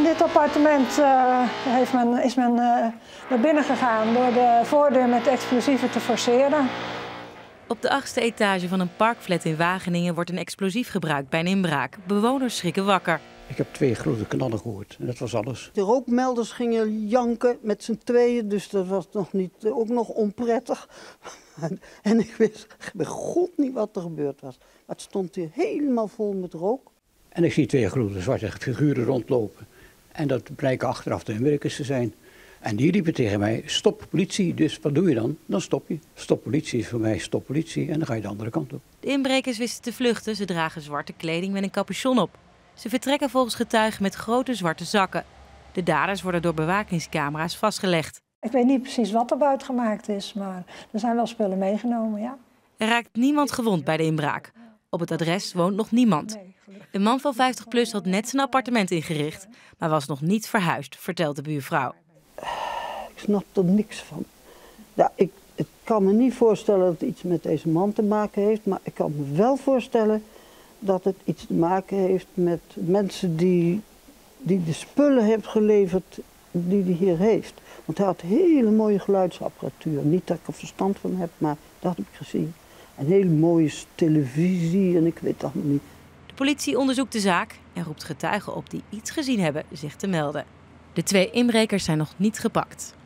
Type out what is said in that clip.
dit appartement is men naar binnen gegaan door de voordeur met explosieven te forceren. Op de 8e etage van een parkflat in Wageningen wordt een explosief gebruikt bij een inbraak. Bewoners schrikken wakker. Ik heb 2 grote knallen gehoord en dat was alles. De rookmelders gingen janken met z'n tweeën, dus dat was ook nog onprettig. En ik wist bij God niet wat er gebeurd was. Maar het stond hier helemaal vol met rook. En ik zie 2 grote zwarte figuren rondlopen. En dat blijken achteraf de inbrekers te zijn. En die riepen tegen mij, stop politie. Dus wat doe je dan? Dan stop je. Stop politie is voor mij stop politie en dan ga je de andere kant op. De inbrekers wisten te vluchten. Ze dragen zwarte kleding met een capuchon op. Ze vertrekken volgens getuigen met grote zwarte zakken. De daders worden door bewakingscamera's vastgelegd. Ik weet niet precies wat er buiten gemaakt is, maar er zijn wel spullen meegenomen, ja. Er raakt niemand gewond bij de inbraak. Op het adres woont nog niemand. De man van 50PLUS had net zijn appartement ingericht, maar was nog niet verhuisd, vertelt de buurvrouw. Ik snap er niks van. Ja, ik kan me niet voorstellen dat het iets met deze man te maken heeft, maar ik kan me wel voorstellen dat het iets te maken heeft met mensen die de spullen hebben geleverd die hij hier heeft. Want hij had hele mooie geluidsapparatuur. Niet dat ik er verstand van heb, maar dat heb ik gezien. Een hele mooie televisie en ik weet het allemaal niet. De politie onderzoekt de zaak en roept getuigen op die iets gezien hebben zich te melden. De 2 inbrekers zijn nog niet gepakt.